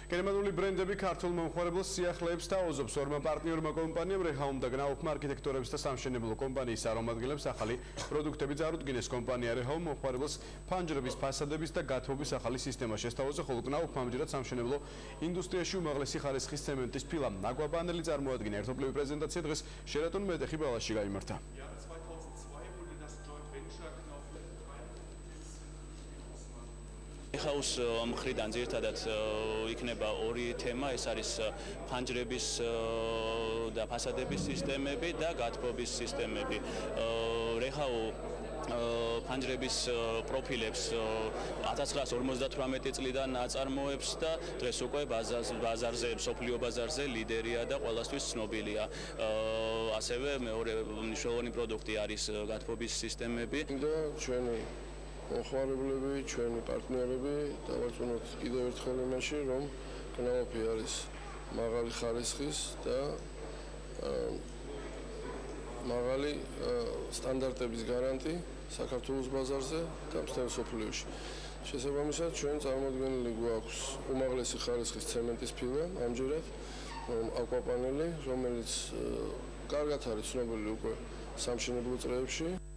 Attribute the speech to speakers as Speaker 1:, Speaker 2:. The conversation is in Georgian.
Speaker 1: გერმანული ბრენდები ქართულ მომხმარებელს სიახლეებს თავაზობს ორმა პარტნიორმა კომპანიამ Rehau და გნაუფმა არქიტექტორების და სამშენებლო კომპანიის წარმომადგენლებს ახალი პროდუქტები წარუდგინეს. კომპანია Rehau მომხმარებელს ფანჯრების, ფასადების და გათბობის ახალი სისტემა შესთავაზა, ხოლო გნაუფმა ამჯერად სამშენებლო ინდუსტრიაში უმაღლესი ხარისხის ცემენტის ფილა აკვაპანელი წარმოადგინა. ერთობლივი პრეზენტაცია დღეს Sheraton მეტეხი ბალაში გაიმართა.
Speaker 2: Rehaus მხრიდან ძირითადად იქნება ორი თემა, ეს არის ფანჯრების და ფასადების სისტემები და გათბობის სისტემები. Rehau ფანჯრების პროფილებს 1958 წლიდან აწარმოებს და დღეს უკვე ბაზარზე, სოფლიო ბაზარზე ლიდერია და ყველასთვის ცნობილია. ასევე მეორე მნიშვნელოვანი პროდუქტი არის გათბობის სისტემები.
Speaker 3: და ჩვენი მომხმარებლები, ჩვენი პარტნიორები დავარწმუნოთ კიდევ ერთხელ იმაში, რომ გნაუფი არის მაღალი ხარისხის და მაღალი სტანდარტების გარანტი საქართველოს ბაზარზე და მთელ სოფლიოში. შესაბამისად, ჩვენ წარმოადგენელი გვაქვს უმაღლესი ხარისხის ცემენტის ფილა, ამჯერად აკვაპანელი, რომელიც კარგად არის ცნობილი უკვე სამშენებლო წრეებში.